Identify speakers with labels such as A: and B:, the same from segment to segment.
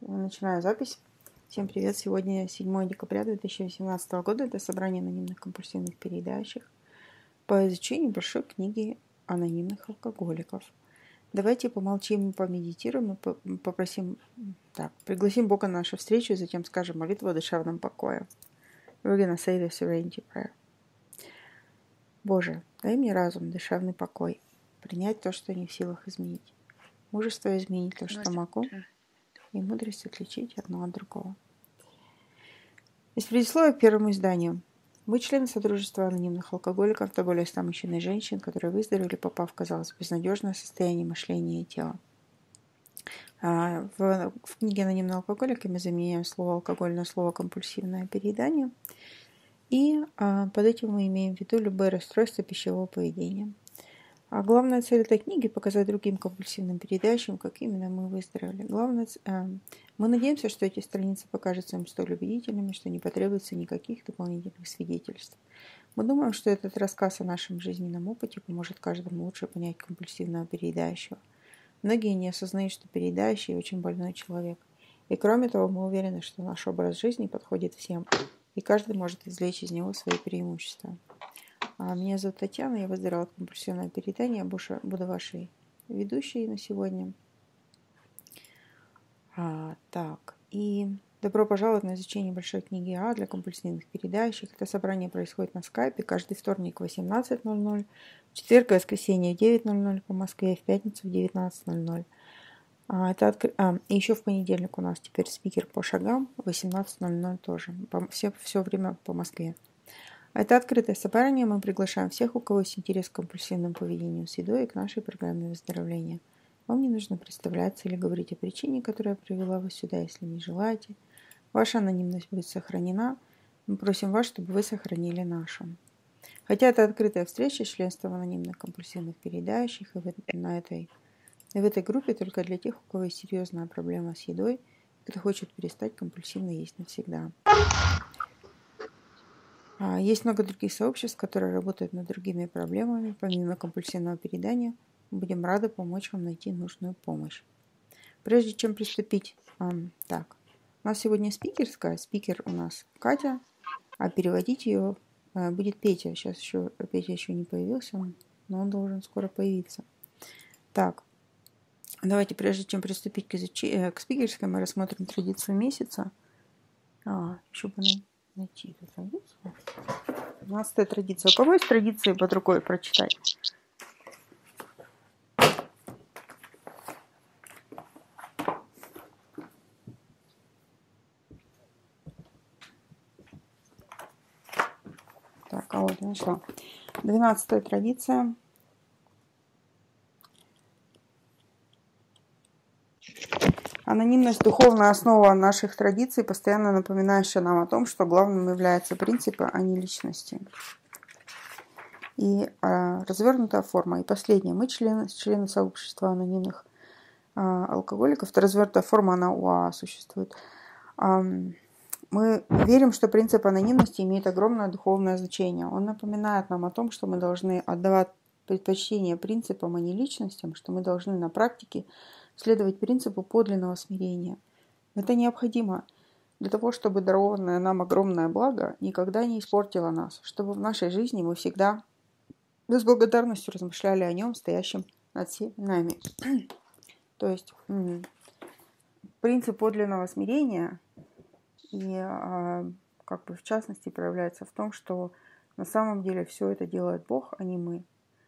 A: Начинаю запись. Всем привет! Сегодня 7 декабря 2018 года. Это собрание анонимных компульсивных переедающих по изучению большой книги анонимных алкоголиков. Давайте помолчим, помедитируем и пригласим Бога на нашу встречу, и затем скажем молитву о душевном покое. We're gonna say the serenity prayer. Боже, дай мне разум, душевный покой, принять то, что не в силах изменить, мужество изменить то, что могу, и мудрость отличить одно от другого. Из предисловия к первому изданию. Мы члены Содружества анонимных алкоголиков, то более 100 мужчин и женщин, которые выздоровели, попав в, казалось, безнадежное состояние мышления и тела. В книге «Анонимные алкоголики» мы заменяем слово «алкоголь» на слово «компульсивное переедание». И под этим мы имеем в виду любое расстройство пищевого поведения. А главная цель этой книги – показать другим компульсивным переедающим, как именно мы выздоровели. Мы надеемся, что эти страницы покажутся им столь убедительными, что не потребуется никаких дополнительных свидетельств. Мы думаем, что этот рассказ о нашем жизненном опыте поможет каждому лучше понять компульсивного переедающего. Многие не осознают, что переедающий – очень больной человек. И кроме того, мы уверены, что наш образ жизни подходит всем, и каждый может извлечь из него свои преимущества. Меня зовут Татьяна, я выздоровела от компульсивного переедания, буду вашей ведущей на сегодня. И добро пожаловать на изучение большой книги А для компульсивных переедающих. Это собрание происходит на скайпе каждый вторник в 18:00, в четверг и воскресенье в 9:00 по Москве, и в пятницу в 19:00. И еще в понедельник у нас теперь спикер по шагам в 18:00 тоже, все время по Москве. Это открытое собрание, мы приглашаем всех, у кого есть интерес к компульсивному поведению с едой и к нашей программе выздоровления. Вам не нужно представляться или говорить о причине, которая привела вас сюда, если не желаете. Ваша анонимность будет сохранена. Мы просим вас, чтобы вы сохранили нашу. Хотя это открытая встреча, членство в анонимных компульсивных переедающих, и в этой группе только для тех, у кого есть серьезная проблема с едой, и кто хочет перестать компульсивно есть навсегда. Есть много других сообществ, которые работают над другими проблемами. Помимо компульсивного переедания, мы будем рады помочь вам найти нужную помощь. Прежде чем приступить, у нас сегодня спикерская. Спикер у нас Катя, а переводить ее будет Петя. Сейчас Петя еще не появился, но он должен скоро появиться. Давайте, прежде чем приступить к спикерской, мы рассмотрим традицию месяца. Еще бы найти эту традицию. 12-я традиция. У кого есть традиции под рукой прочитать? Вот я нашла. 12-я традиция. Анонимность – духовная основа наших традиций, постоянно напоминающая нам о том, что главным является принципы, а не личности. И развернутая форма. И последнее. Мы члены сообщества анонимных алкоголиков. Это развернутая форма, она у АА существует. Мы верим, что принцип анонимности имеет огромное духовное значение. Он напоминает нам о том, что мы должны отдавать предпочтение принципам, а не личностям, что мы должны на практике следовать принципу подлинного смирения. Это необходимо для того, чтобы дарованное нам огромное благо никогда не испортило нас, чтобы в нашей жизни мы всегда с благодарностью размышляли о нем, стоящем над всеми нами. То есть принцип подлинного смирения и в частности проявляется в том, что на самом деле все это делает Бог, а не мы.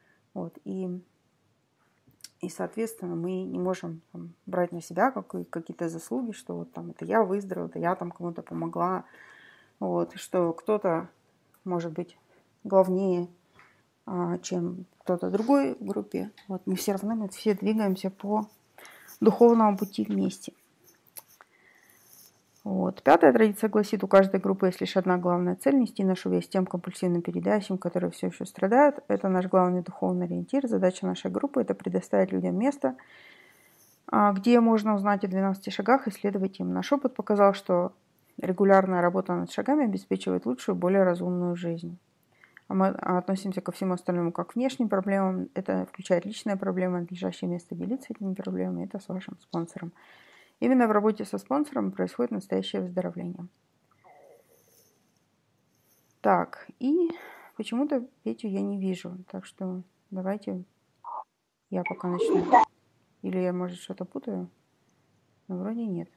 A: И соответственно, мы не можем брать на себя какие-то заслуги, что это я выздоровела, это я кому-то помогла, что кто-то может быть главнее, чем кто-то другой в группе. Мы все равно мы все двигаемся по духовному пути вместе. 5-я традиция гласит, у каждой группы есть лишь одна главная цель – нести нашу весть тем компульсивным переедающим, которые все еще страдают. Это наш главный духовный ориентир. Задача нашей группы – это предоставить людям место, где можно узнать о 12 шагах и следовать им. Наш опыт показал, что регулярная работа над шагами обеспечивает лучшую, более разумную жизнь. Мы относимся ко всему остальному как к внешним проблемам. Это включает личные проблемы, надлежащее место делиться этими проблемами. Это с вашим спонсором. Именно в работе со спонсором происходит настоящее выздоровление. Так, и почему-то Петю я не вижу, так что давайте я пока начну. Или я, может, что-то путаю, но вроде нет.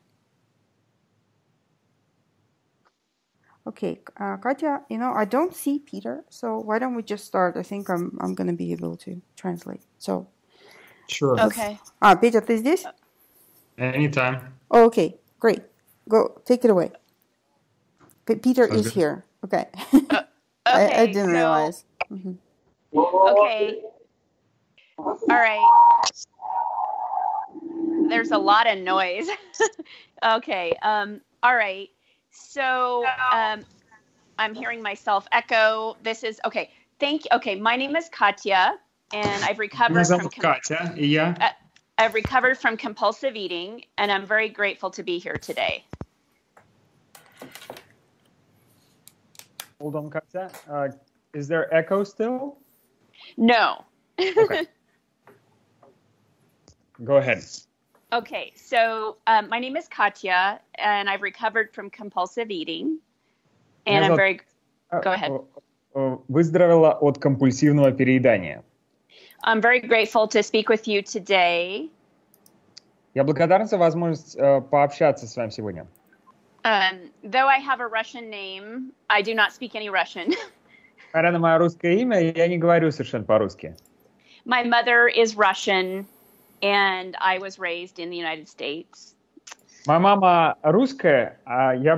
A: Okay, Katya, I don't see Peter, so why don't we just start? I think I'm going to be able to translate. So,
B: sure.
C: Okay.
A: Петя, ты здесь?
B: Anytime.
A: Oh, okay, great. Go, take it away. Peter
B: Sounds
A: is
B: good.
A: here. Okay.
C: Okay.
A: I didn't realize.
C: Okay. All right. There's a lot of noise. Okay. All right. So I'm hearing myself echo. This is okay. Thank you. Okay. My name is Katya, and I've recovered
B: Меня
C: from
B: зовут Катя, и я
C: I've recovered from compulsive eating, and I'm very grateful to be here today.
B: Hold on, Katya. Is there echo still?
C: No.
B: Okay. Go ahead.
C: Okay, so my name is Katya, and I've recovered from compulsive eating, and I'm very... Go ahead.
B: Выздоровела от компульсивного переедания.
C: I'm very grateful to speak with you today.
B: Я благодарен за возможность пообщаться с вами сегодня.
C: Though I have a Russian name, I do not speak any Russian.
B: Несмотря на мое русское имя, я не говорю совершенно по-русски.
C: My mother is Russian, and I was raised in the United States.
B: Моя мама русская, а я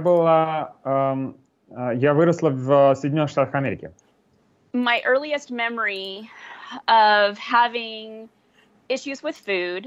B: выросла в Соединенных Штатах Америки.
C: My earliest memory of having issues with food.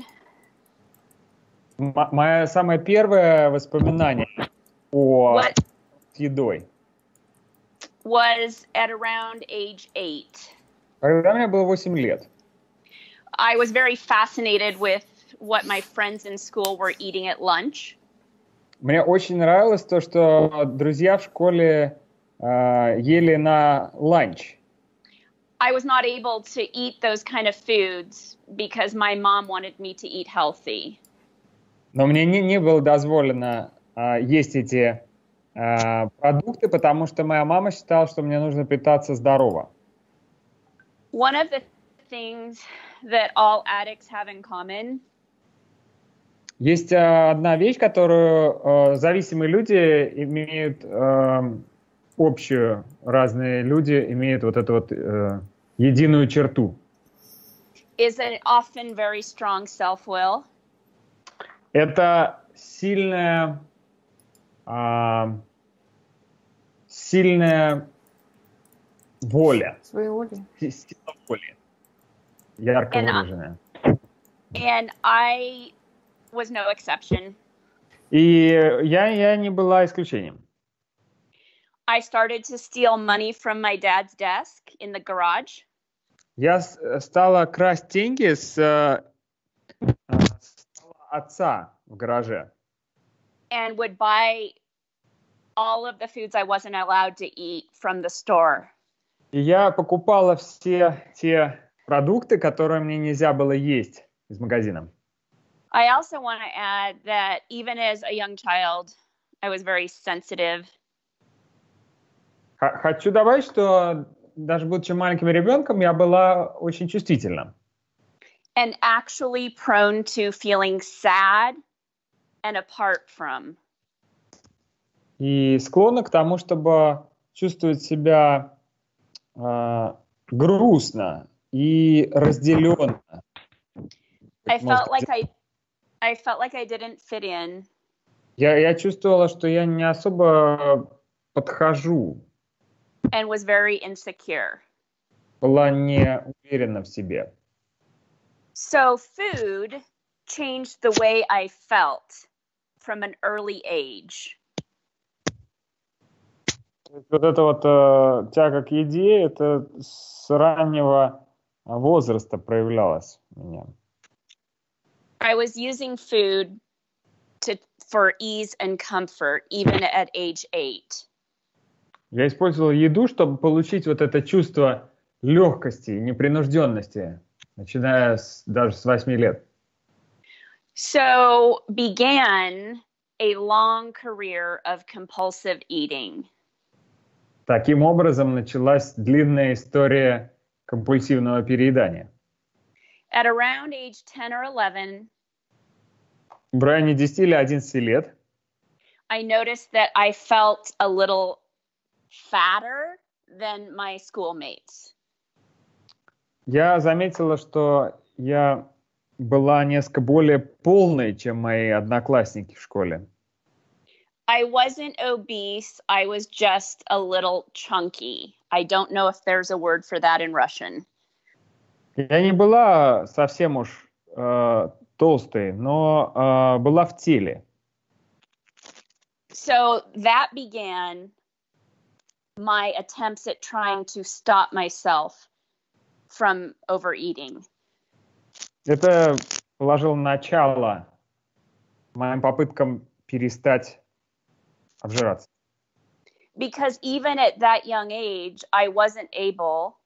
B: Мое самое первое воспоминание с едой
C: was at around age 8.
B: Когда мне было 8 лет.
C: I was very fascinated with what my friends in school were eating at lunch.
B: Мне очень нравилось то, что друзья в школе ели на ланч.
C: I was not able to eat those kind of foods because my mom wanted me to eat healthy.
B: Но мне не было дозволено есть эти продукты, потому что моя мама считала, что мне нужно питаться здорово.
C: One of the things that all addicts have in common.
B: Есть одна вещь, которую зависимые люди имеют общую, разные люди имеют вот эту вот единую черту.
C: Is an often very strong self-will.
B: Это сильная воля.
A: Своеволие.
B: Сила воли. Ярко выраженная.
C: And I was no exception.
B: И я не была исключением.
C: I started to steal money from my dad's desk in the garage.
B: Я стала красть деньги с отца в гараже.
C: And would buy all of the foods I wasn't allowed to eat from the store.
B: И я покупала все те продукты, которые мне нельзя было есть из магазина.
C: I also want to add that even as a young child, I was very sensitive.
B: Хочу добавить, что даже будучи маленьким ребенком, я была очень чувствительна.
C: And actually prone to feeling sad and apart from.
B: И склонна к тому, чтобы чувствовать себя грустно и разделенно.
C: I felt like I didn't fit in.
B: Я чувствовала, что я не особо подхожу.
C: And was very insecure.
B: Была не уверена в себе.
C: So food changed the way I felt from an early age.
B: Вот эта вот тяга к еде, это с раннего возраста проявлялось у меня.
C: I was using food for ease and comfort, even at age 8.
B: Я использовал еду, чтобы получить вот это чувство легкости и непринужденности, начиная даже с 8 лет.
C: So began a long career of compulsive eating.
B: Таким образом началась длинная история компульсивного переедания.
C: At around age 10 or 11,
B: В районе 10 или 11 лет
C: I noticed that I felt a little fatter than my schoolmates.
B: я заметила, что я была несколько более полной, чем мои одноклассники в школе.
C: I wasn't obese, I was just a little chunky. I don't know if there's a word for that in Russian.
B: Я не была совсем уж толстой, но была в теле.
C: So that began my attempts at trying to stop myself from overeating.
B: Это положило начало моим попыткам перестать обжираться.
C: Because even at that young age, I wasn't able.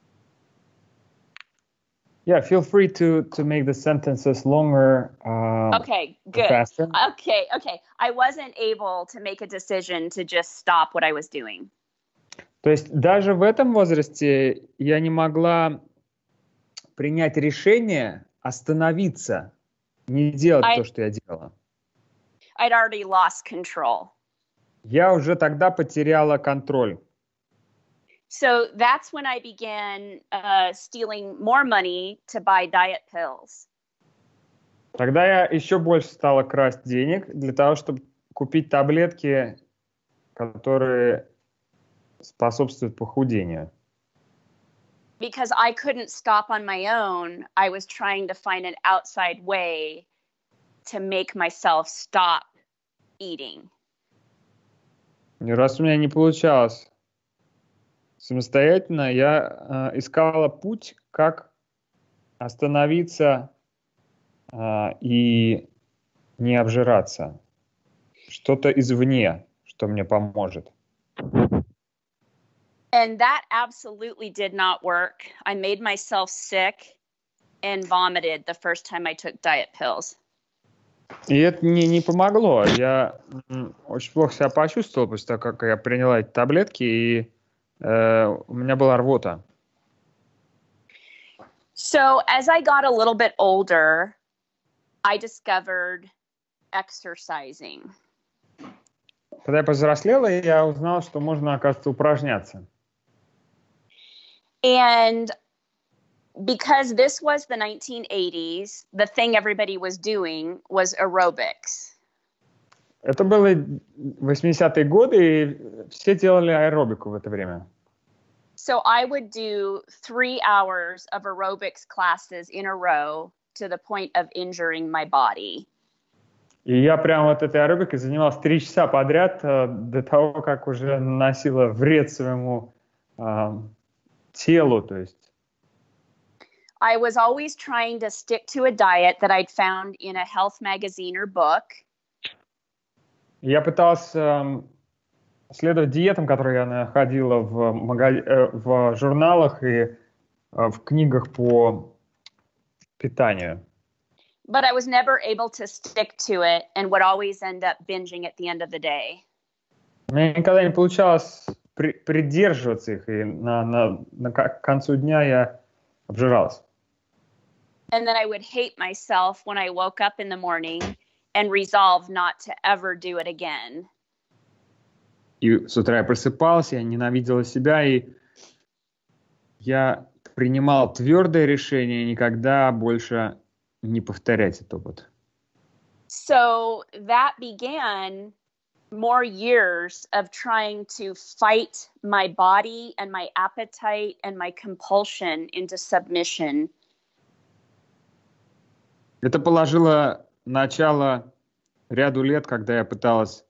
B: Yeah, feel free to make the sentences longer.
C: Okay, good.
B: Faster.
C: Okay. I wasn't able to make a decision to just stop what I was doing.
B: То есть даже в этом возрасте я не могла принять решение остановиться, не делать то, что я делала.
C: I'd already lost control.
B: Я уже тогда потеряла контроль.
C: So that's when I began stealing more money to buy diet pills.
B: Тогда я еще больше стала красть денег для того, чтобы купить таблетки, которые способствуют похудению.
C: Because I couldn't stop on my own, I was trying to find an outside way to make myself stop eating.
B: И раз у меня не получалось самостоятельно, я искала путь, как остановиться и не обжираться. Что-то извне, что мне поможет.
C: And that absolutely did not work. I made myself sick and vomited the first time I took diet pills.
B: И это не помогло. Я очень плохо себя почувствовал после того, как я приняла эти таблетки, и у меня была рвота.
C: So as I got a little bit older, I discovered exercising.
B: Когда я повзрослела, я узнала, что можно, оказывается, упражняться.
C: And because this was the 1980s, the thing everybody was doing was aerobics.
B: Это было 80-е годы, и все делали аэробику в это время.
C: So I would do 3 hours of aerobics classes in a row to the point of injuring my body.
B: И я прям вот этой аэробикой занимался 3 часа подряд до того, как уже наносила вред своему телу, то есть.
C: I was always trying to stick to a diet that I'd found in a health magazine or book.
B: Я пытался следовать диетам, которые я находила в журналах и в книгах по питанию.
C: But I was never able to stick to it and would always end up binging at the end of the day.
B: У меня никогда не получалось придерживаться их, и к концу дня я обжирался.
C: And then I would hate myself when I woke up in the morning and resolve not to ever do it again.
B: И с утра я просыпался, я ненавидела себя, и я принимал твердое решение никогда больше не повторять этот опыт.
C: So that began more years of trying to fight my body and my appetite and my compulsion into submission.
B: Это положило начало ряду лет, когда я пыталась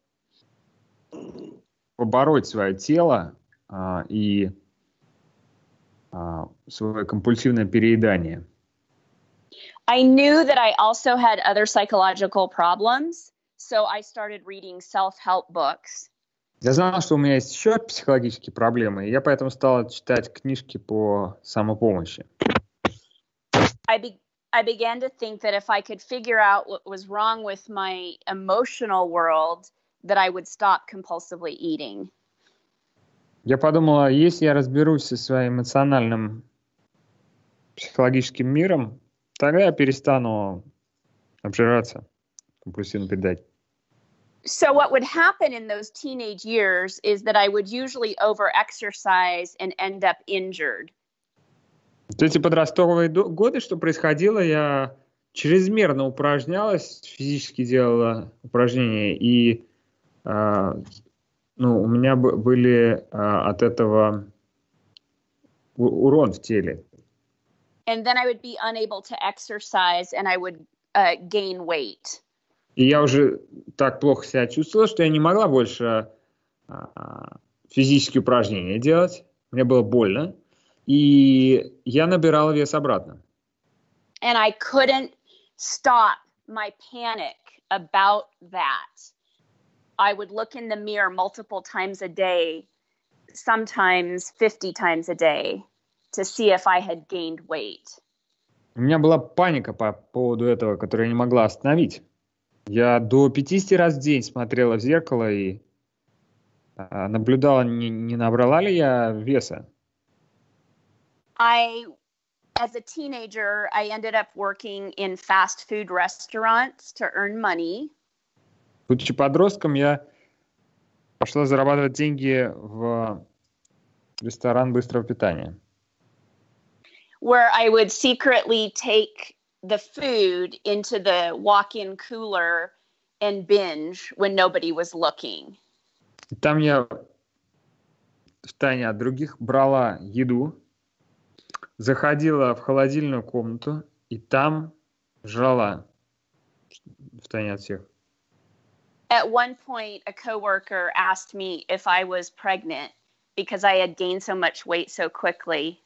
B: побороть свое тело и свое компульсивное переедание.
C: I knew that I also had other psychological problems, so I started reading self-help books.
B: Я знал, что у меня есть еще психологические проблемы, и я поэтому стал читать книжки по самопомощи.
C: I began to think that if I could figure out what was wrong with my emotional world, that I would stop compulsively eating.
B: Я подумала, если я разберусь со своим эмоциональным психологическим миром, тогда я перестану обжираться, компульсивно передать.
C: So what would happen in those teenage years is that I would usually over-exercise and end up injured.
B: Вот эти подростковые годы, что происходило, я чрезмерно упражнялась, физически делала упражнения, и у меня были от этого урон в теле.
C: And then I would be unable to exercise and I would gain weight.
B: И я уже так плохо себя чувствовала, что я не могла больше физические упражнения делать. Мне было больно. И я набирала вес обратно.
C: And I couldn't stop my panic about that. I would look in the mirror multiple times a day, sometimes 50 times a day, to see if I had gained weight.
B: У меня была паника по поводу этого, которую я не могла остановить. Я до 50 раз в день смотрела в зеркало и наблюдала, не набрала ли я веса.
C: As a teenager, I ended up working in fast food restaurants to earn money.
B: Будучи подростком, я пошла зарабатывать деньги в ресторан быстрого питания.
C: Where I would secretly take the food into the walk-in cooler and binge when nobody was looking.
B: И там я втайне от других брала еду, заходила в холодильную комнату и там жрала втайне от всех.
C: At one point, a coworker asked me if I was pregnant because I had gained so much weight so quickly.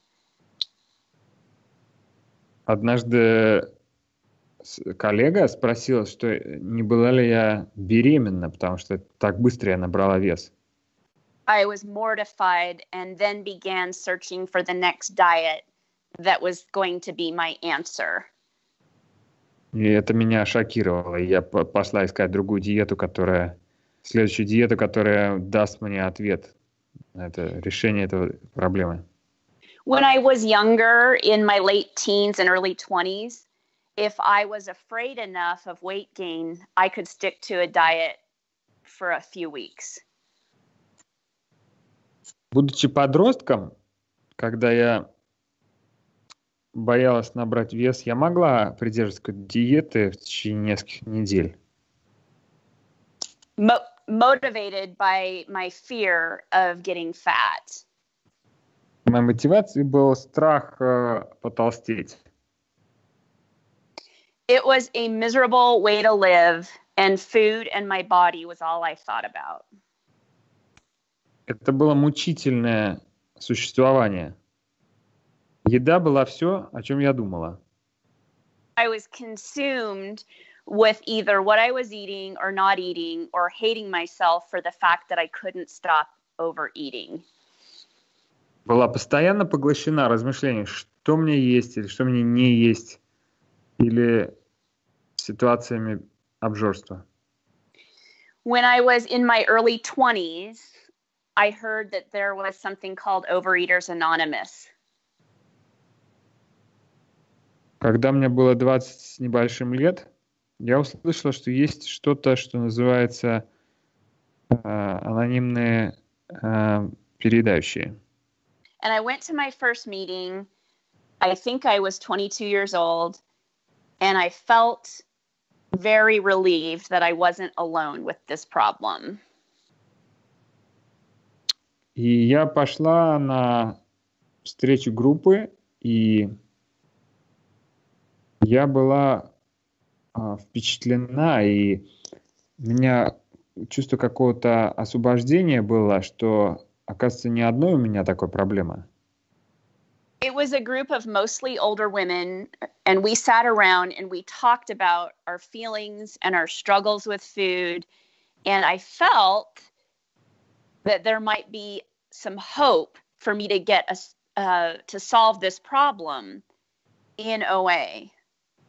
B: Однажды коллега спросила, что не была ли я беременна, потому что так быстро я набрала вес.
C: I was mortified and then began searching for the next diet that was going to be my answer.
B: И это меня шокировало. Я пошла искать другую диету, следующую диету, которая даст мне ответ на это решение этой проблемы.
C: When I was younger, in my late teens and early 20s, if I was afraid enough of weight gain, I could stick to a diet for a few weeks.
B: Будучи подростком, когда я боялась набрать вес, я могла придерживаться какой-то диеты в течение нескольких недель.
C: Motivated by my fear of getting fat.
B: Моей мотивацией был страх потолстеть.
C: It was a miserable way to live, and food and my body was all I thought about.
B: Это было мучительное существование. Еда была все, о чем я думала.
C: I was consumed with either what I was eating or not eating, or hating myself for the fact that I couldn't stop overeating.
B: Была постоянно поглощена размышлением, что мне есть или что мне не есть, или ситуациями обжорства.
C: When I was in my early 20s, I heard that there was something called Overeaters Anonymous.
B: Когда мне было 20 с небольшим лет, я услышала, что есть что-то, что называется анонимные передающие.
C: And I went to my first meeting. I think I was 22 years old, and I felt very relieved that I wasn't alone with this problem.
B: И я пошла на встречу группы, и я была впечатлена, и у меня чувство какого-то освобождения было, что, оказывается, не одной у меня такой проблемы.
C: It was a group of mostly older women, and we sat around and we talked about our feelings and our struggles with food, and I felt that there might be some hope for me to get to solve this problem in OA.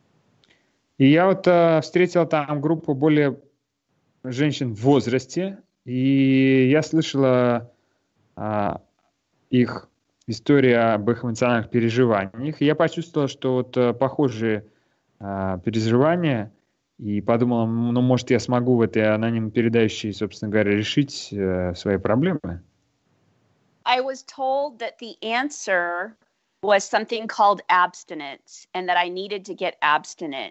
B: И я вот встретил там группу более женщин в возрасте, и я слышала их историю об их эмоциональных переживаниях. И я почувствовал, что вот похожие переживания, и подумал, ну, может, я смогу в этой анонимно передающей, собственно говоря, решить свои проблемы.
C: I was told that the answer was something called abstinence, and that I needed to get abstinent.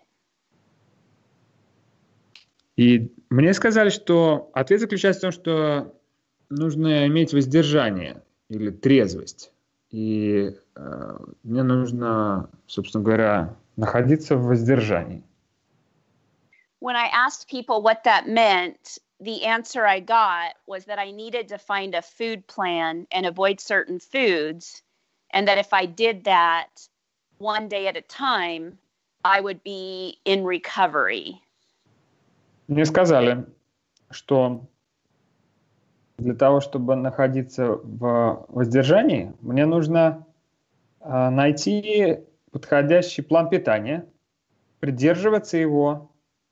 B: И мне сказали, что ответ заключается в том, что нужно иметь воздержание или трезвость. И мне нужно, собственно говоря, находиться в воздержании.
C: When I asked people what that meant, the answer I got was that I needed to find a food plan and avoid certain foods, and that if I did that one day at a time, I would be in recovery.
B: Мне сказали, что для того, чтобы находиться в воздержании, мне нужно найти подходящий план питания, придерживаться его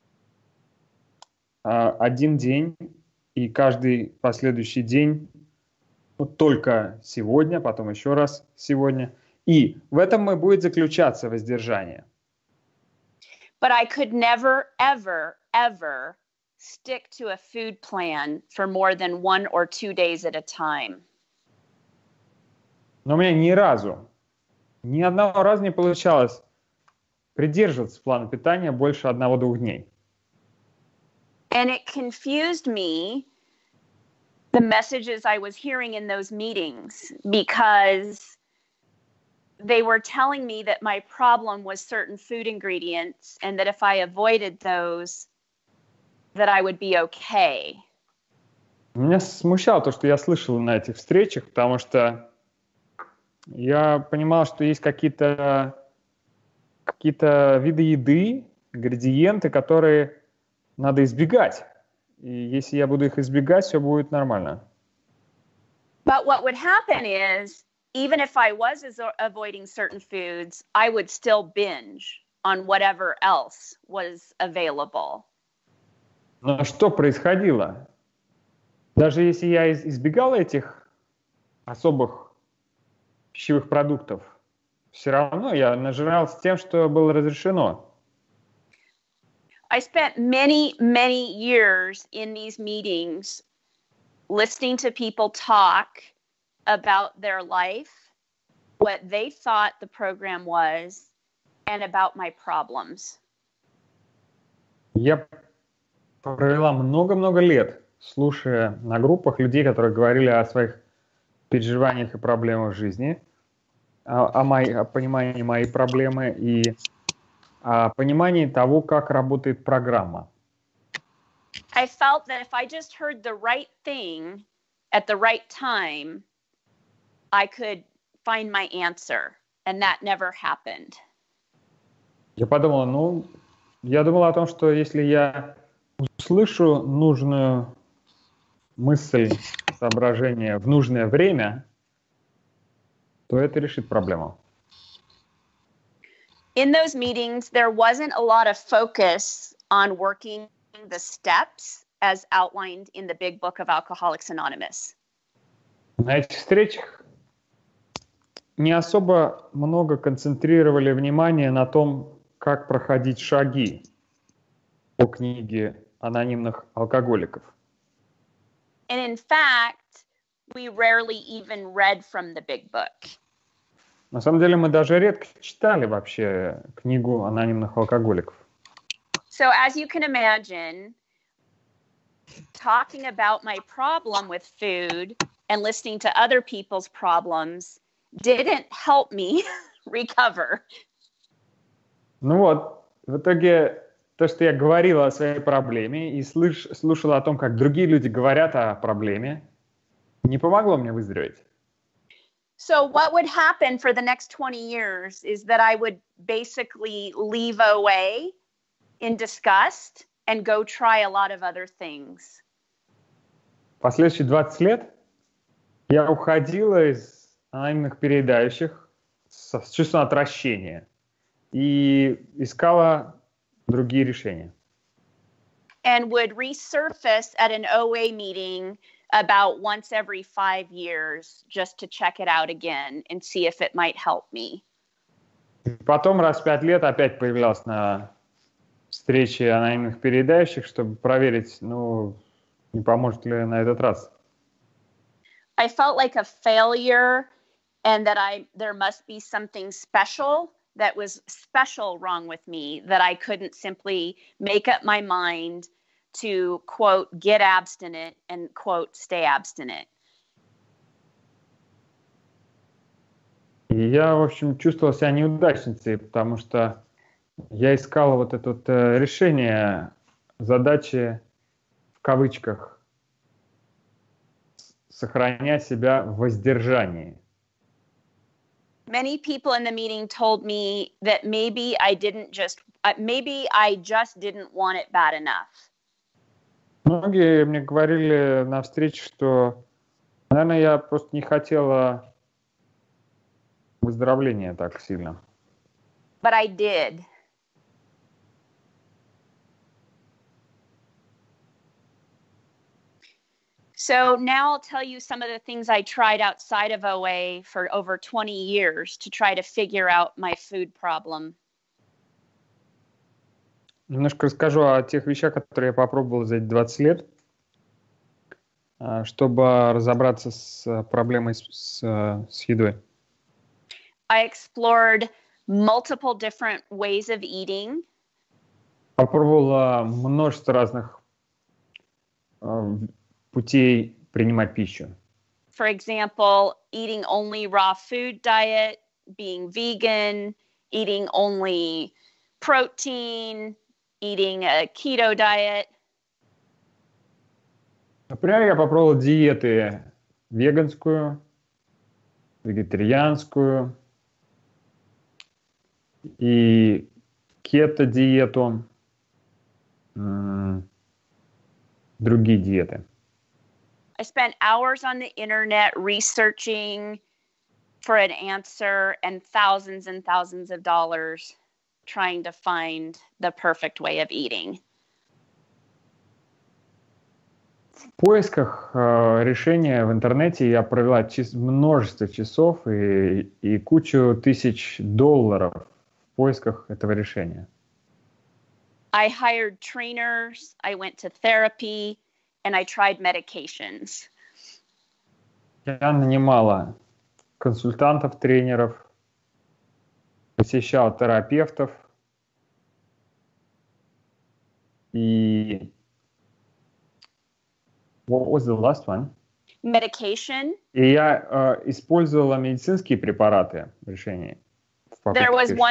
B: один день и каждый последующий день, вот только сегодня, потом еще раз сегодня. И в этом и будет заключаться воздержание.
C: But I could never, ever, ever stick to a food plan for more than 1 or 2 days at a time.
B: Но у меня ни одного раза не получалось придерживаться плана питания больше 1-2 дней.
C: And it confused me, the messages I was hearing in those meetings, because they were telling me that my problem was certain food ingredients, and that if I avoided those, that I would be okay.
B: Меня смущало то, что я слышал на этих встречах, потому что я понимал, что есть какие-то виды еды, ингредиенты, которые надо избегать. И если я буду их избегать, все будет нормально.
C: But what would happen is, even if I was avoiding certain foods, I would still binge on whatever else was available.
B: Но что происходило? Даже если я избегал этих особых пищевых продуктов, все равно я нажирался тем, что было разрешено.
C: I spent many, many years in these meetings listening to people talk about their life, what they thought the program was, and about my problems.
B: Я провела много-много лет, слушая на группах людей, которые говорили о своих переживаниях и проблемах в жизни, о понимании моей проблемы и о понимании того, как работает программа.
C: I felt that if I just heard the right thing at the right time, I could find my answer, and that never happened.
B: Я подумал, я думал о том, что если я услышу нужную мысль, соображение в нужное время, то это решит проблему.
C: In those meetings, there wasn't a lot of focus on working the steps as outlined in the Big Book of Alcoholics Anonymous.
B: На этих встречах не особо много концентрировали внимание на том, как проходить шаги по книге анонимных алкоголиков.
C: And in fact, we rarely even read from the Big Book.
B: На самом деле мы даже редко читали вообще книгу анонимных алкоголиков.
C: So as you can imagine, talking about my problem with food and listening to other people's problems didn't help me recover.
B: Ну вот, в итоге то, что я говорил о своей проблеме и слушал о том, как другие люди говорят о проблеме, не помогло мне выздороветь.
C: So what would happen for the next 20 years is that I would basically leave OA in disgust and go try a lot of other things.
B: Последующие 20 лет я уходила из анонимных передающих с чувством отвращения и искала другие решения.
C: And would resurface at an OA meeting about once every 5 years just to check it out again and see if it might help me.
B: И потом раз в 5 лет опять появлялся на встрече анонимных передающих, чтобы проверить, не поможет ли на этот раз.
C: I felt like a failure and that there must be something special that was special wrong with me, that I couldn't simply make up my mind to, quote, get abstinent and, quote, stay abstinent.
B: И я, в общем, чувствовал себя неудачницей, потому что я искал вот это вот решение задачи, в кавычках, сохранять себя в воздержании.
C: Many people in the meeting told me that maybe I just didn't want it bad enough.
B: Многие мне говорили на встрече, что, наверное, я просто не хотела выздоровления так сильно.
C: But I did. So now I'll tell you some of the things I tried outside of OA for over 20 years to try to figure out my food problem.
B: Немножко расскажу о тех вещах, которые я попробовал за эти 20 лет, чтобы разобраться с проблемой с едой.
C: I explored multiple different ways of eating.
B: Попробовал множество разных путей принимать пищу.
C: For example, eating only raw food diet, being vegan, eating only protein, eating a keto diet.
B: Например, я попробовал диеты веганскую, вегетарианскую и кето-диету, другие диеты.
C: I spent hours on the internet researching for an answer and thousands of dollars trying to find the perfect way of eating.
B: В поисках решения в интернете я провела множество часов и кучу тысяч долларов в поисках этого решения.
C: I hired trainers, I went to therapy, and I tried medications.
B: Я нанимала консультантов, тренеров, посещал терапевтов и what was the last one?
C: Medication.
B: И я использовала медицинские препараты в решении.
C: There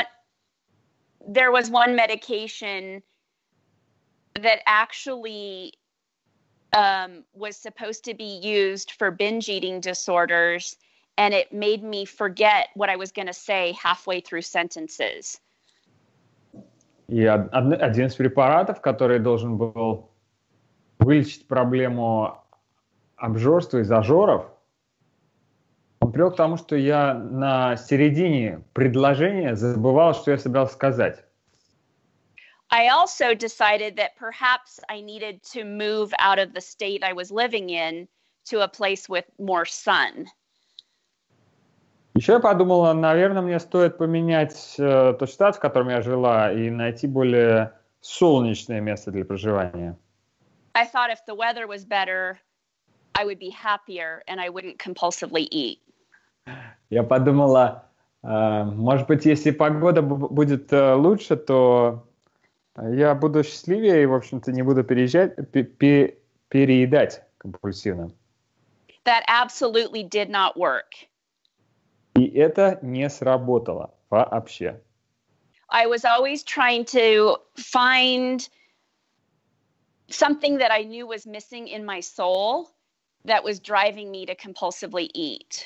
C: was one medication that actually was supposed to be used for binge eating disorders, and it made me forget what I was going to say halfway through sentences.
B: И один из препаратов, который должен был вылечить проблему обжорства и зажоров, он привел к тому, что я на середине предложения забывал, что я собирался сказать.
C: I also decided that perhaps I needed to move out of the state I was living in to a place with more sun.
B: Еще я подумала, наверное, мне стоит поменять тот штат, в котором я жила, и найти более солнечное место для проживания.
C: I thought if the weather was better, I would be happier and I wouldn't compulsively eat.
B: Я подумала, может быть, если погода будет лучше, то я буду счастливее и, в общем-то, не буду переедать компульсивно.
C: That absolutely did not work.
B: И это не сработало вообще.
C: I was always trying to find something that I knew was missing in my soul that was driving me to compulsively eat.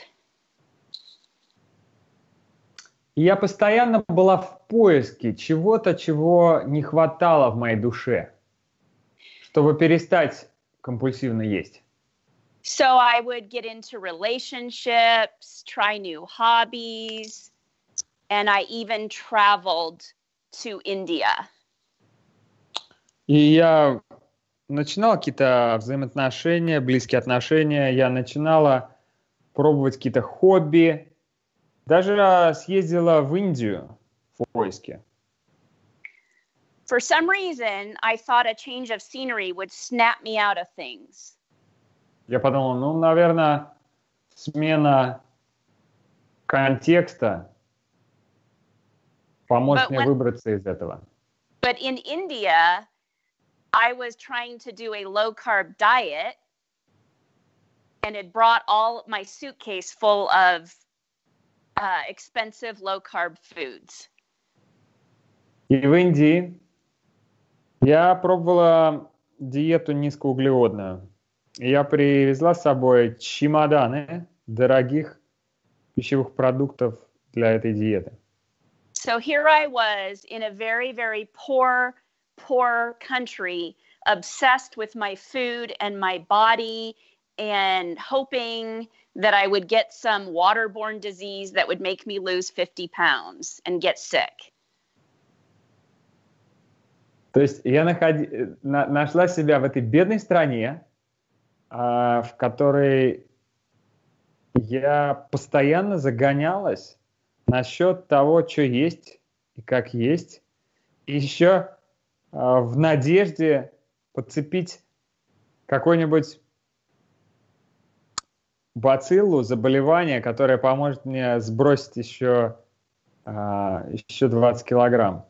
B: И я постоянно была в поиске чего-то, чего не хватало в моей душе, чтобы перестать компульсивно есть.
C: So I would get into relationships, try new hobbies, and I even traveled to India.
B: И я начинал какие-то взаимоотношения, близкие отношения. Я начинала пробовать какие-то хобби. Даже съездила в Индию в поиске.
C: For some reason, I thought a change of scenery would snap me out of things.
B: Я подумал, ну, наверное, смена контекста поможет мне выбраться из этого.
C: But in India, I was trying to do a low-carb diet, and it brought all my suitcase full of expensive low-carb foods.
B: И в Индии я пробовала диету низкоуглеводную. И я привезла с собой чемоданы дорогих пищевых продуктов для этой диеты.
C: So here I was in a very, very poor country, obsessed with my food and my body, and hoping that I would get some waterborne disease that would make me lose 50 pounds and get sick.
B: То есть я нашла себя в этой бедной стране, в которой я постоянно загонялась насчет того, что есть и как есть, и еще в надежде подцепить какой-нибудь бациллу, заболевание, которое поможет мне сбросить еще 20 килограмм.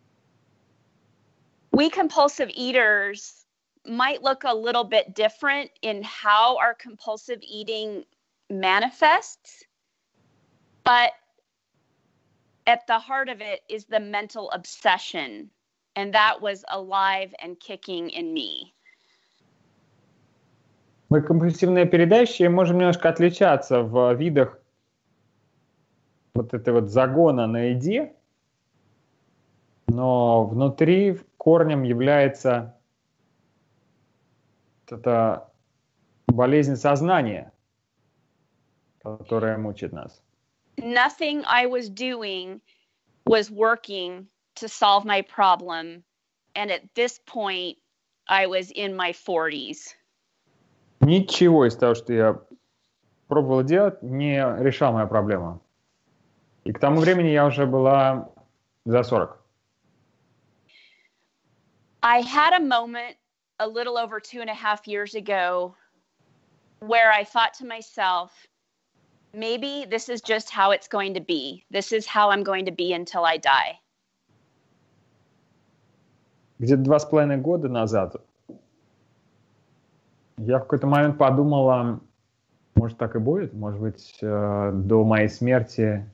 C: We compulsive eaters might look a little bit different in how our compulsive eating manifests, but at the heart of it is the mental obsession, and that was alive and kicking in me.
B: Мы компульсивные передающие можем немножко отличаться в видах вот этой вот загона на еде, но внутри корнем является эта болезнь сознания, которая мучит нас.
C: Nothing I was doing was working to solve my problem, and at this point, I was in my 40s.
B: Ничего из того, что я пробовал делать, не решал мою проблему. И к тому времени я уже была за 40.
C: I had a moment a little over 2.5 years ago where I thought to myself, maybe this is just how it's going to be. This is how I'm going to be until I die.
B: Где-то 2,5 года назад я в какой-то момент подумала, может, так и будет, может быть, до моей смерти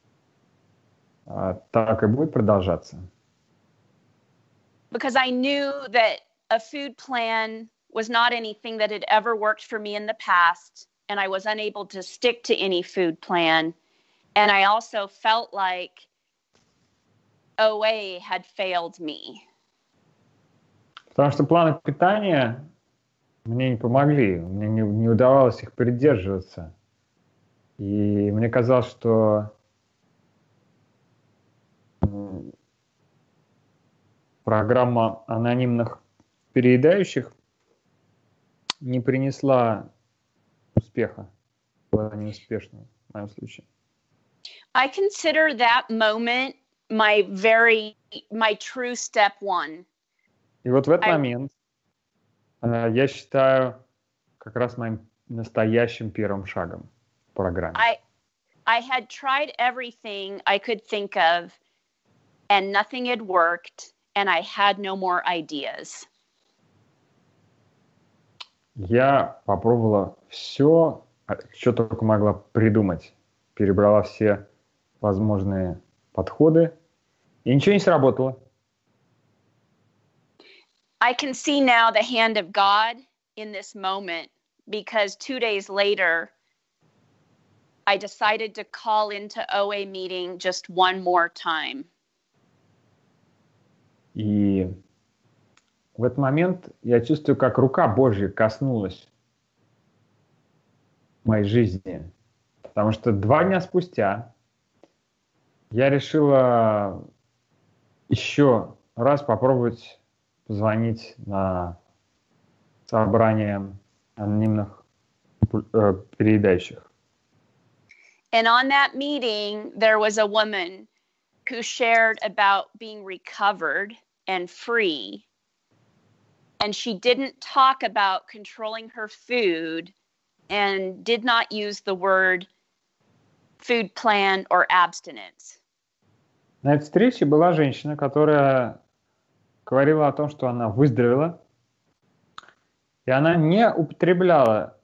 B: так и будет продолжаться.
C: Because I knew that a food plan was not anything that had ever worked for me in the past, and I was unable to stick to any food plan. And I also felt like OA had failed me.
B: Потому что планы питания мне не помогли, мне не удавалось их придерживаться. И мне казалось, что программа анонимных переедающих не принесла успеха, была неуспешной в моем случае.
C: I consider that moment my true step one.
B: И вот в этот момент я считаю как раз моим настоящим первым шагом в программе.
C: I had tried everything I could think of, and nothing had worked, and I had no more ideas.
B: Я попробовала все, что только могла придумать. Перебрала все возможные подходы, и ничего не сработало.
C: I can see now the hand of God in this moment, because 2 days later, I decided to call into OA meeting just one more time.
B: И в этот момент я чувствую, как рука Божья коснулась моей жизни. Потому что 2 дня спустя я решила еще раз попробовать позвонить на собрание анонимных переедающих.
C: And on that meeting, there was a woman who shared about being recovered and free. And she didn't talk about controlling her food and did not use the word food plan or abstinence.
B: На этой встрече была женщина, которая говорила о том, что она выздоровела, и она не употребляла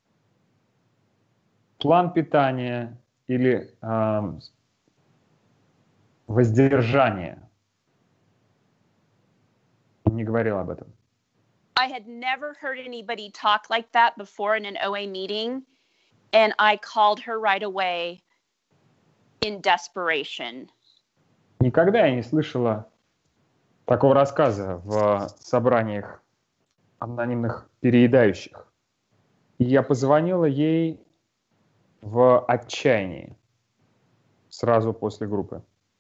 B: план питания или воздержание. Не говорила об этом.
C: I had never heard anybody talk like that before in an OA meeting, and I called her right away in desperation.
B: Никогда я не слышала такого рассказа в собраниях анонимных переедающих. И я позвонила ей в отчаянии сразу после группы.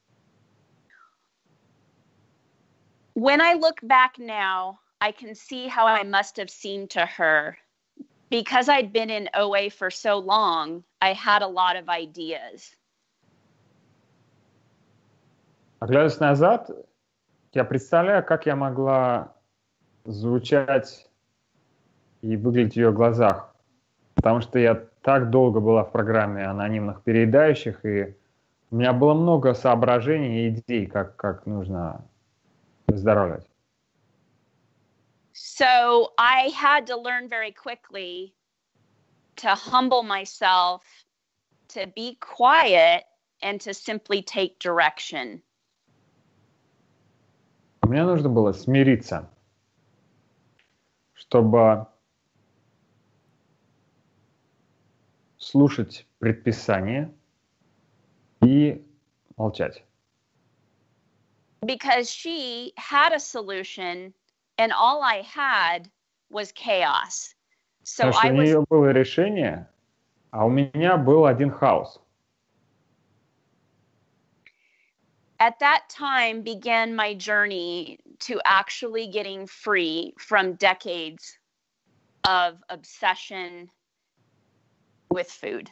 C: When I look back now, I can see how I must have seemed to her. Because I'd been in OA for so long, I had a lot of ideas.
B: Оглядываясь назад, я представляю, как я могла звучать и выглядеть в ее глазах. Потому что я так долго была в программе анонимных переедающих, и у меня было много соображений и идей, как нужно выздоравливать.
C: So I had to learn very quickly to humble myself, to be quiet, and to simply take direction.
B: Мне нужно было смириться, чтобы слушать предписания и молчать.
C: Because she had a solution, and all I had was chaos. So
B: Потому что
C: I
B: у
C: was
B: нее было решение, а у меня был один хаос.
C: at that time began my journey to actually getting free from decades of obsession with food.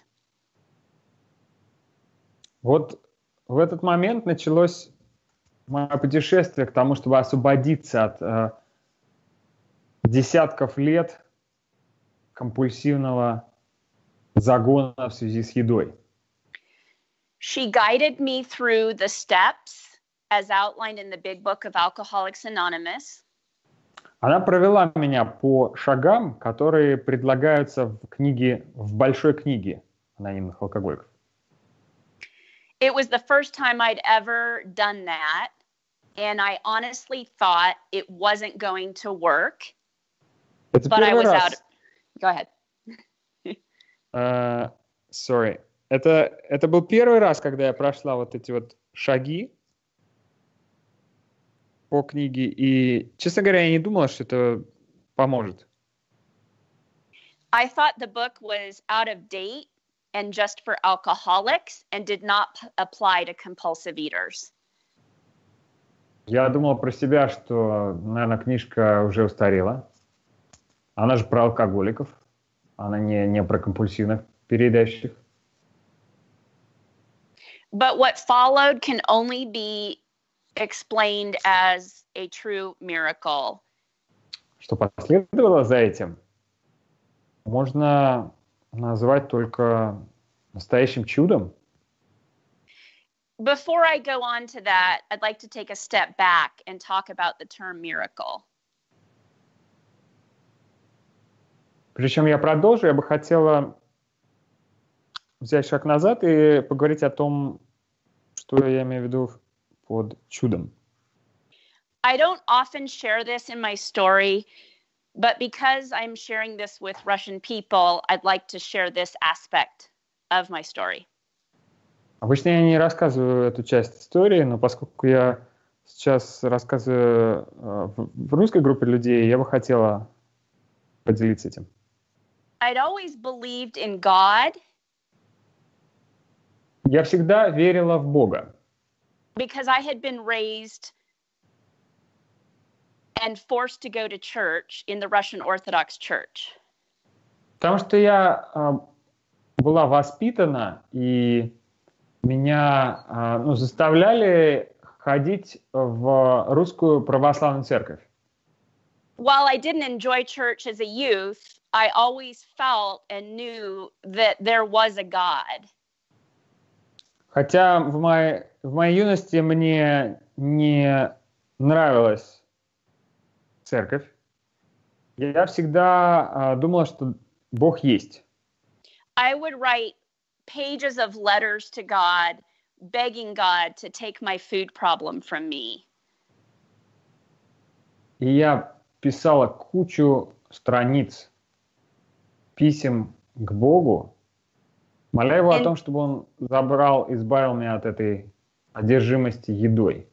B: Вот в этот момент началось мое путешествие к тому, чтобы освободиться от десятков лет компульсивного загона в связи с едой.
C: She guided me through the steps as outlined in the big book of Alcoholics Anonymous.
B: Она провела меня по шагам, которые предлагаются в большой книге анонимных алкоголиков.
C: It was the first time I'd ever done that, and I honestly thought it wasn't going to work.
B: Это
C: But I
B: первый
C: was
B: раз.
C: out. Go ahead.
B: Sorry. Это был первый раз, когда я прошла вот эти вот шаги по книге, и, честно говоря, я не думала, что это поможет.
C: I thought the book was out of date and just for alcoholics and did not apply to compulsive eaters.
B: Я думал про себя, что, наверное, книжка уже устарела. Она же про алкоголиков, она не про компульсивных переедающих.
C: But what followed can only be explained as a true miracle.
B: Что последовало за этим, можно назвать только настоящим чудом.
C: Before I go on to that, I'd like to take a step back and talk about the term miracle.
B: Прежде чем я продолжу, я бы хотела взять шаг назад и поговорить о том, что я имею в виду под чудом.
C: I don't often share this in my story, but because I'm sharing this with Russian people, I'd like to share this aspect of my story.
B: Обычно я не рассказываю эту часть истории, но поскольку я сейчас рассказываю в русской группе людей, я бы хотела поделиться этим.
C: I'd always believed in God.
B: Я всегда верила в Бога.
C: Because I had been raised and forced to go to church in the Russian Orthodox Church?
B: Потому что я была воспитана, и меня заставляли ходить в русскую православную церковь.
C: While I didn't enjoy church as a youth, I always felt and knew that there was a God.
B: Хотя в моей юности мне не нравилась церковь, я всегда думала, что Бог есть.
C: I would write pages of letters to God, begging God to take my food problem from me.
B: И я писала кучу страниц, писем к Богу, моля его о том, чтобы он избавил меня от этой одержимости едой.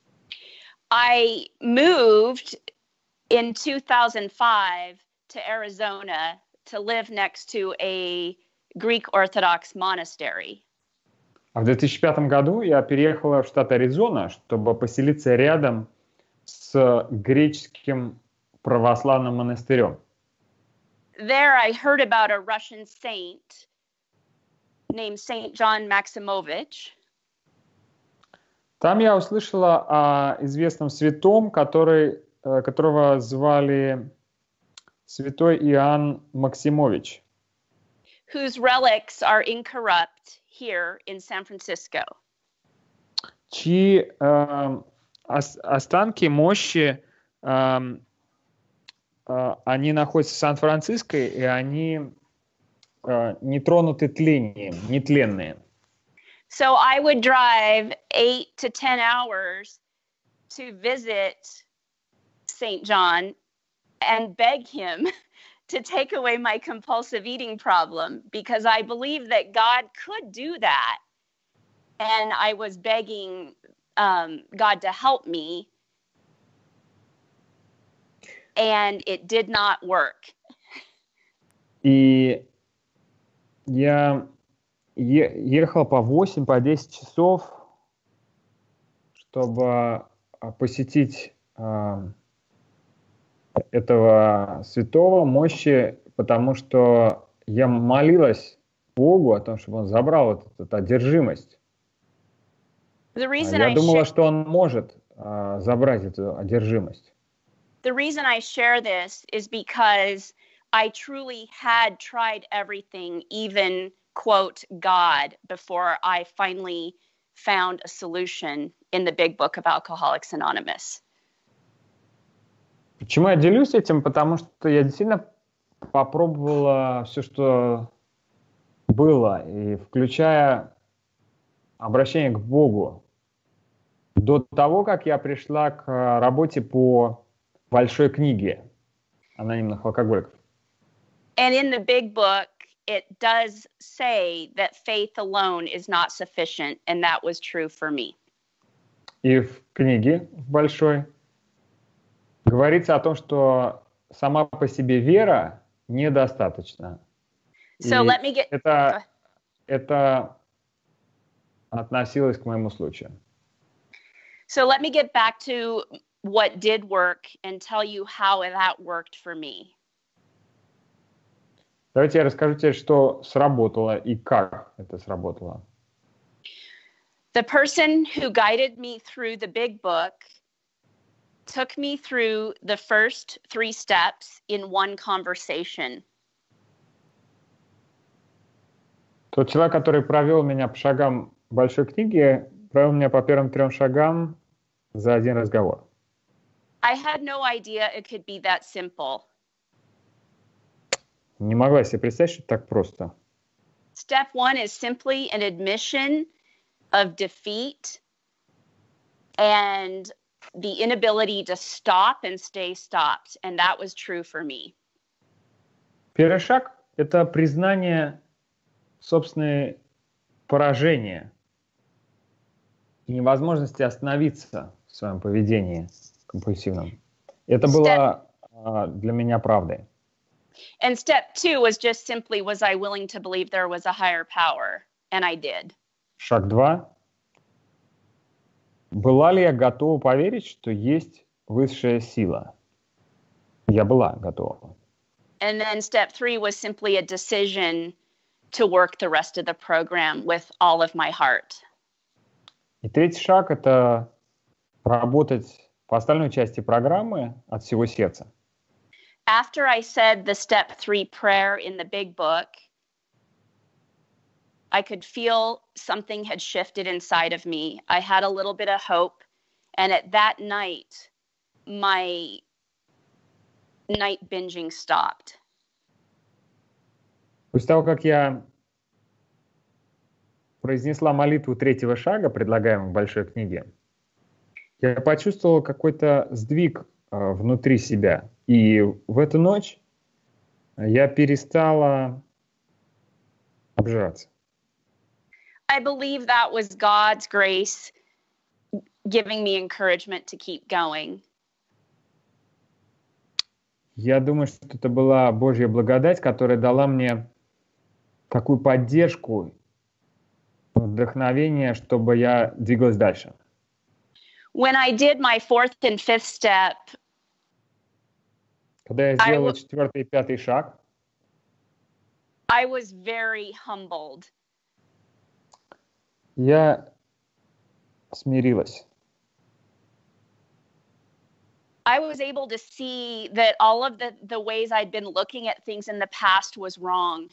C: I moved in 2005 to Arizona to live next to a Greek Orthodox monastery.
B: А в 2005 году я переехала в штат Аризона, чтобы поселиться рядом с греческим православным монастырем.
C: There I heard about a Russian saint named Saint John Maximovich.
B: Там я услышала о известном святом, которого звали святой Иоанн Максимович.
C: Whose relics are incorrupt here in San Francisco.
B: Чьи останки, мощи, они находятся в Сан-Франциско, и они не тронуты тлением, нетленные.
C: So I would drive 8 to 10 hours to visit St. John and beg him to take away my compulsive eating problem because I believe that God could do that. And I was begging God to help me. And it did not work.
B: И я ехал по 8, по 10 часов, чтобы посетить этого святого мощи, потому что я молилась Богу о том, чтобы он забрал эту одержимость. Я думала, что он может забрать эту одержимость.
C: The reason I share this is because I truly had tried everything, even, quote, God, before I finally found a solution in the big book of Alcoholics Anonymous.
B: Почему я делюсь этим? Потому что я действительно попробовала все, что было, и включая обращение к Богу, до того, как я пришла к работе по большой книге анонимных алкоголиков.
C: And in the big book, it does say that faith alone is not sufficient, and that was true for me.
B: И в книге большой говорится о том, что сама по себе вера недостаточна.
C: So let me get...
B: Это относилось к моему случаю.
C: So let me get back to what did work and tell you how that worked for me.
B: Давайте я расскажу тебе, что сработало и как это сработало.
C: The person who guided me through the big book took me through the first 3 steps in one conversation.
B: Тот человек, который провел меня по шагам большой книги, провел меня по первым 3 шагам за один разговор.
C: I had no idea it could be that simple.
B: Не могла себе представить, что так просто.
C: Step 1 is simply an admission of defeat and the inability to stop and stay stopped. And that was true for me.
B: Первый шаг – это признание собственного поражения и невозможности остановиться в своем поведении компульсивном. Это было для меня правдой.
C: And step 2 was just simply, was I willing to believe there was a higher power? And I did.
B: Шаг 2. Была ли я готова поверить, что есть высшая сила? Я была готова.
C: And then step 3 was simply a decision to work the rest of the program with all of my heart.
B: И третий шаг — это работать по остальной части программы от всего сердца.
C: After I said the step 3 prayer in the big book, I could feel something had shifted inside of me. I had a little bit of hope. And at that night, my night binging stopped.
B: После того, как я произнесла молитву третьего шага, предлагаемого в большой книге, я почувствовал какой-то сдвиг внутри себя. И в эту ночь я перестала обжираться.
C: I believe that was God's grace giving me encouragement to keep going.
B: Я думаю, что это была Божья благодать, которая дала мне такую поддержку, вдохновение, чтобы я двигалась дальше.
C: When I did my 4th and 5th step,
B: Когда я сделала 4-й и 5-й шаг,
C: I was very humbled.
B: Я смирилась.
C: I was able to see that all of the ways I'd been looking at things in the past was wrong.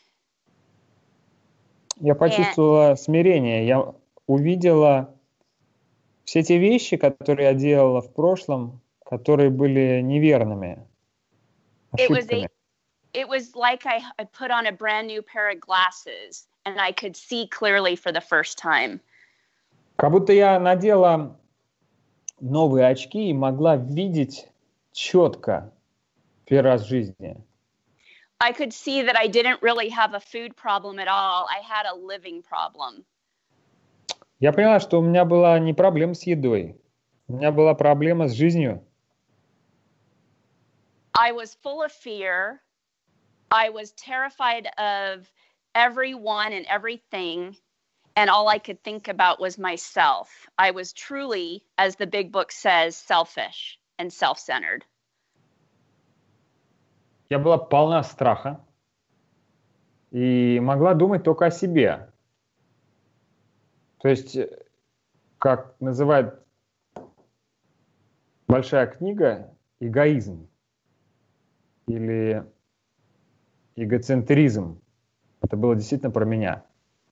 B: Я почувствовала смирение. Я увидела все те вещи, которые я делала в прошлом, которые были неверными, ошибками.
C: It was like I put on a brand new pair of glasses and I could see clearly for the first time.
B: Как будто я надела новые очки и могла видеть четко первый раз в жизни.
C: I could see that I didn't really have a food problem at all. I had a living problem.
B: Я поняла, что у меня была не проблема с едой. У меня была проблема с жизнью.
C: I was full of fear. I was terrified of everyone and everything. And all I could think about was myself. I was truly, as the big book says, selfish and self-centered.
B: Я была полна страха и могла думать только о себе. То есть, как называет большая книга, эгоизм или эгоцентризм. Это было действительно про меня.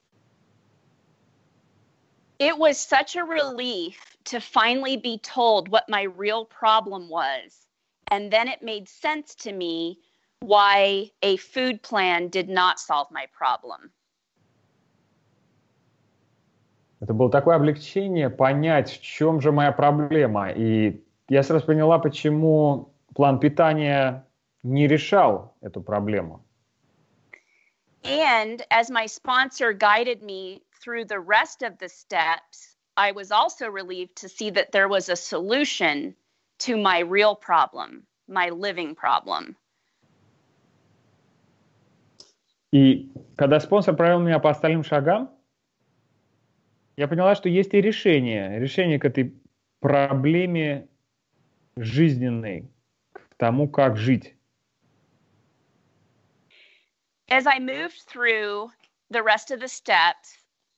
C: It was such a relief to finally be told what my real problem was. And then it made sense to me why a food plan did not solve my problem.
B: Это было такое облегчение понять, в чем же моя проблема. И я сразу поняла, почему план питания не решал эту проблему.
C: And as my sponsor guided me through the rest of the steps, I was also relieved to see that there was a solution to my real problem, my living problem.
B: И когда спонсор провел меня по остальным шагам, я поняла, что есть и решение к этой проблеме жизненной, к тому, как жить.
C: As I moved through the rest of the steps,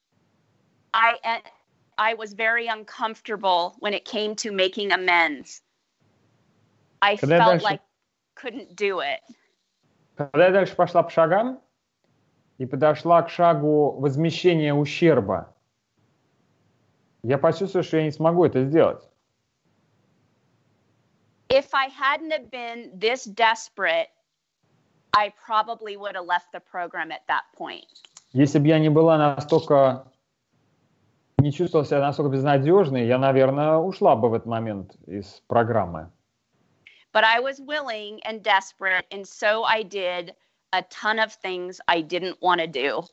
C: I was very uncomfortable when it came to making amends. I felt like I couldn't do it.
B: Когда я дальше пошла по шагам и подошла к шагу возмещения ущерба, я почувствовала, что я не смогу это сделать.
C: If I hadn't have been this desperate, I probably would have left the program at that point.
B: Если бы я не была настолько, не чувствовала себя настолько безнадежной, я, наверное, ушла бы в этот момент из программы.
C: But I was willing and desperate, and so I did a ton of things I didn't want to do.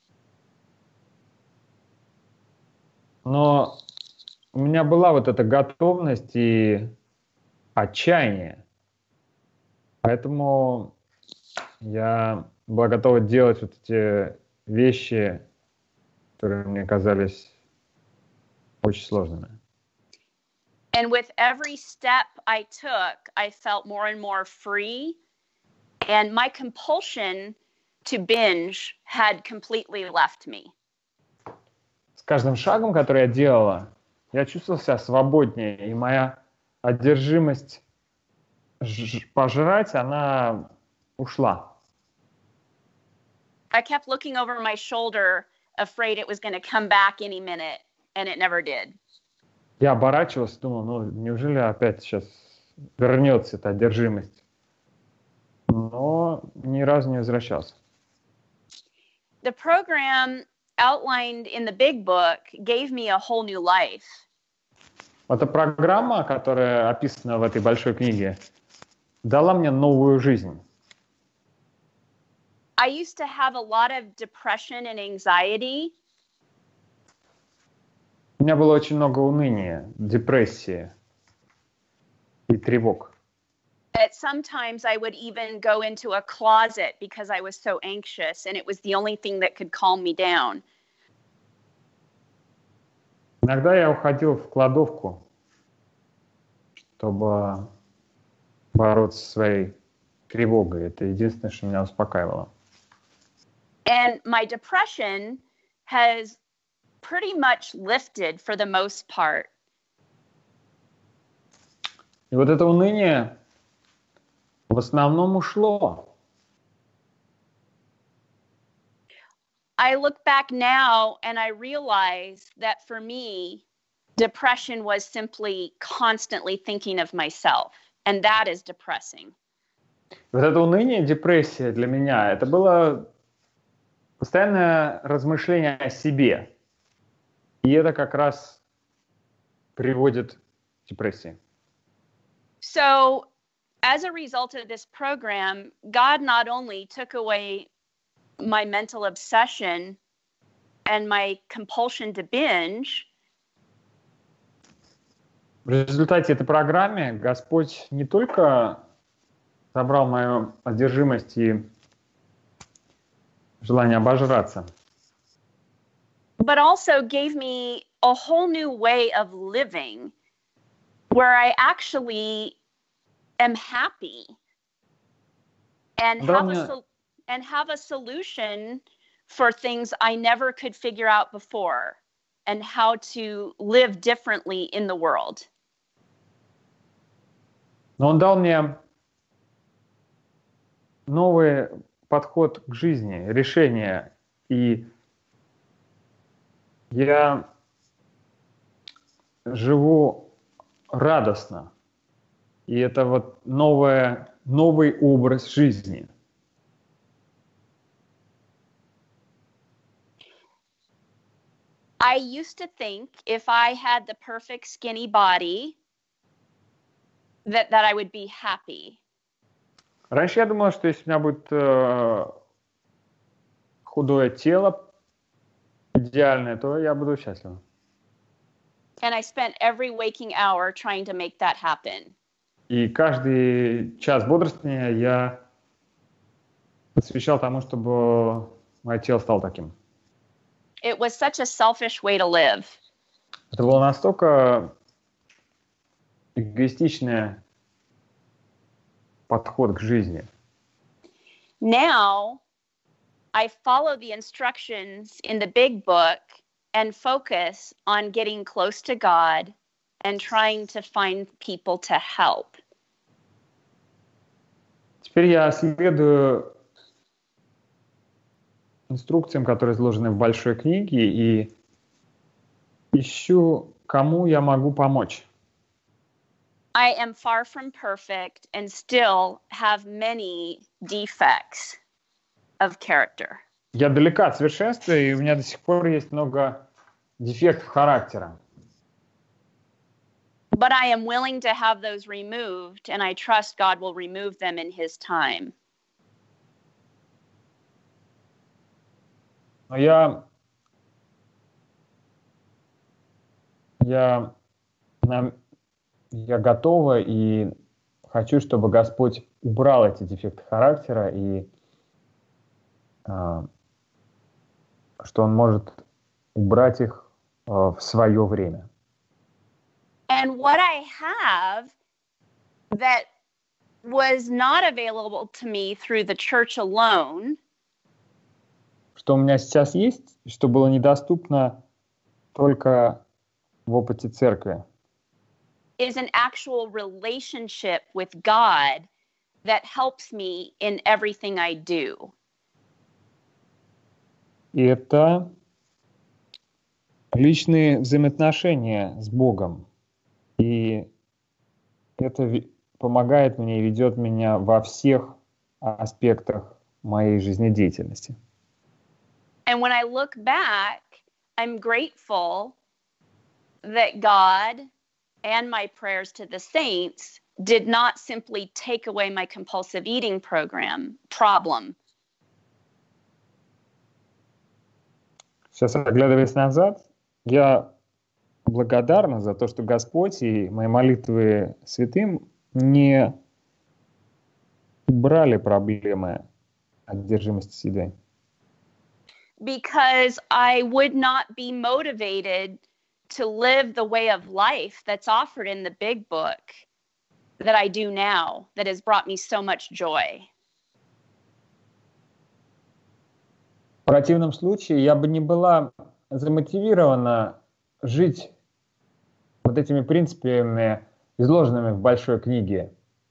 B: Но у меня была вот эта готовность и отчаяние. Поэтому я была готова делать вот эти вещи, которые мне казались очень сложными.
C: And with every step I took, I felt more and more free. And my compulsion to binge had completely left me.
B: С каждым шагом, который я делала, я чувствовал себя свободнее, и моя одержимость пожрать, она ушла.
C: I kept looking over my shoulder, afraid it was going to come back any minute, and it never did.
B: Я оборачивался, думал, ну неужели опять сейчас вернется эта одержимость? Но ни разу не возвращался.
C: The program outlined in the big book gave me a whole new life.
B: Эта программа, которая описана в этой большой книге, дала мне новую жизнь.
C: I used to have a lot of depression and anxiety.
B: У меня было очень много уныния, депрессии и тревог.
C: Sometimes I would even go into a closet because I was so anxious, and it was the only thing that could calm me down.
B: Иногда я уходил в кладовку, чтобы бороться со своей тревогой. Это единственное, что меня успокаивало.
C: And my depression has pretty much lifted for the most part.
B: И вот это уныние в основном ушло.
C: I look back now and I realize that for me, depression was simply constantly thinking of myself, and that is depressing.
B: Вот это уныние, депрессия для меня, это было постоянное размышление о себе. И это как раз приводит к депрессии.
C: So, as a result of this program, God not only took away my mental obsession and my compulsion to binge.
B: В результате этой программы Господь не только забрал мою одержимость и желание обожраться,
C: but also gave me a whole new way of living where I actually am happy and have a solution for things I never could figure out before and how to live differently in the world.
B: Но Он дал мне новый подход к жизни, решение, и я живу радостно. И это вот новый образ жизни.
C: I used to think if I had the perfect skinny body, that I would be happy.
B: Раньше я думал, что если у меня будет худое тело, идеальное, то я буду счастлив.
C: And I spent every waking hour trying to make that happen.
B: И каждый час бодрствования я посвящал тому, чтобы мое тело стало таким.
C: It was such a selfish way to live.
B: Это было настолько эгоистичный подход к жизни.
C: Now, I follow the instructions in the big book and focus on getting close to God and trying to find people to help.
B: Теперь я следую инструкциям, которые изложены в большой книге, и ищу, кому я могу помочь.
C: I am far from perfect and still have many defects of character.
B: Я далека от совершенства, и у меня до сих пор есть много дефектов характера.
C: But I am willing to have those removed, and I trust God will remove them in His time.
B: Но я готова и хочу, чтобы Господь убрал эти дефекты характера, и что Он может убрать их в свое время.
C: And what I have that was not available to me through the church alone
B: Что у меня сейчас есть, что было недоступно только в опыте церкви,
C: is an actual relationship with God that helps me in everything I do.
B: и это личные взаимоотношения с Богом. И это помогает мне и ведет меня во всех аспектах моей жизнедеятельности.
C: And when I look back, I'm grateful that God and my prayers to the saints did not simply take away my compulsive eating problem.
B: Сейчас, оглядываясь назад, я благодарна за то, что Господь и мои молитвы святым не убрали проблемы одержимости едой.
C: Because I would not be motivated to live the way of life that's offered in the big book that I do now, that has brought me so much joy.
B: В противном случае я бы не была замотивирована жить вот этими принципами, изложенными в большой книге.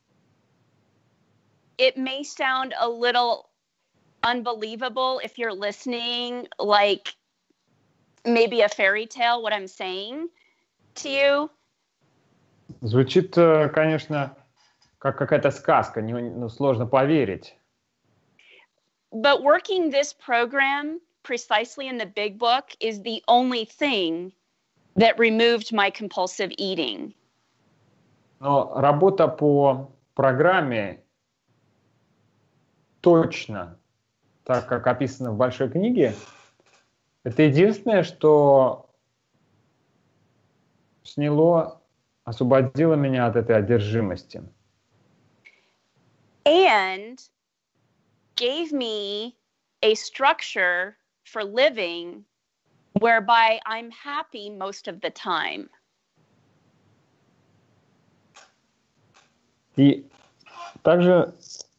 C: It may sound a little unbelievable if you're listening, like maybe a fairy tale, what I'm saying to you.
B: Звучит, конечно, как какая-то сказка, сложно поверить.
C: But working this program precisely in the big book is the only thing that removed my compulsive eating.
B: Но работа по программе точно, так как описано в большой книге, это единственное, что освободило меня от этой одержимости.
C: And gave me a structure for living whereby I'm happy most of the time.
B: И также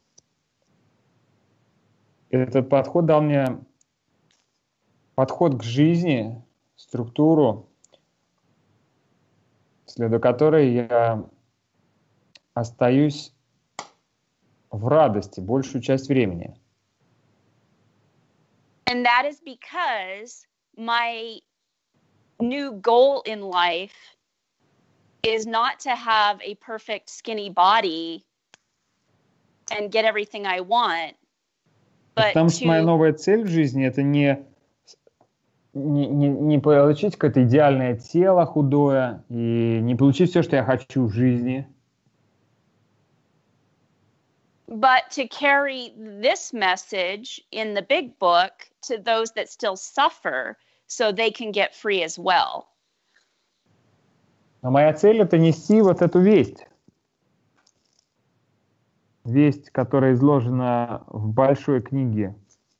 B: этот подход дал мне подход к жизни, структуру, следуя которой я остаюсь в радости большую часть времени.
C: And that is because my new goal in life is not to have a perfect skinny body and get everything I want, but
B: Потому что моя новая цель в жизни — это не получить какое-то идеальное тело худое и не получить все, что я хочу в жизни,
C: but to carry this message in the big book to those that still suffer so they can get free as well.
B: но моя цель — это нести вот эту весть. Весть, которая изложена в большой книге.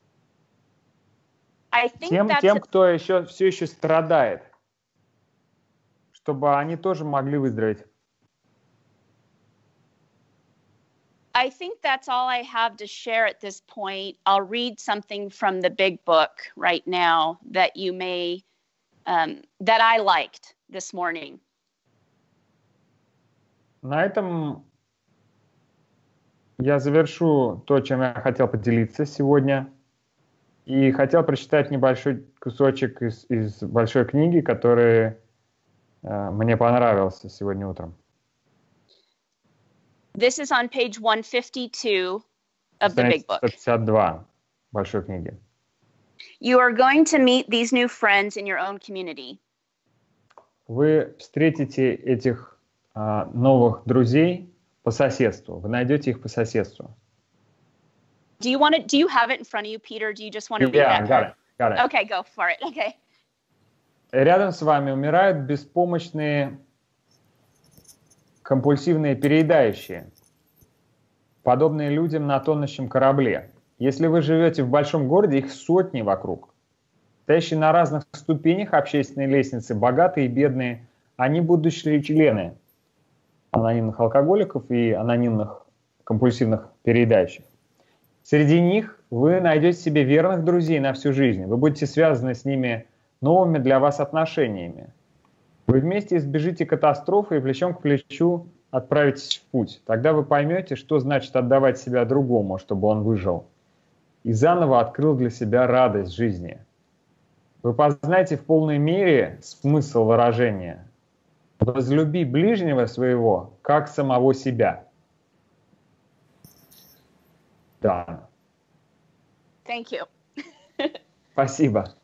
B: Тем, кто все еще страдает, чтобы они тоже могли выздороветь.
C: I think that's all I have to share at this point. I'll read something from the big book right now that you may, that I liked this morning.
B: На этом я завершу то, чем я хотел поделиться сегодня. И хотел прочитать небольшой кусочек из большой книги, который мне понравился сегодня утром.
C: This is on page 152 of the big book.
B: 152 большой книги.
C: You are going to meet these new friends in your own community.
B: Вы встретите этих новых друзей по соседству. Вы найдете их по соседству.
C: Do you have it in front of you, Peter? Do you just want to read that?
B: Yeah, got it.
C: Okay, go for it. Okay.
B: Рядом с вами умирают беспомощные компульсивные переедающие, подобные людям на тонущем корабле. Если вы живете в большом городе, их сотни вокруг. Стоящие на разных ступенях общественной лестницы, богатые и бедные, они будущие члены анонимных алкоголиков и анонимных компульсивных переедающих. Среди них вы найдете себе верных друзей на всю жизнь. Вы будете связаны с ними новыми для вас отношениями. Вы вместе избежите катастрофы и плечом к плечу отправитесь в путь. Тогда вы поймете, что значит отдавать себя другому, чтобы он выжил. И заново открыл для себя радость жизни. Вы познаете в полной мере смысл выражения «возлюби ближнего своего, как самого себя». Да.
C: Thank you.
B: Спасибо.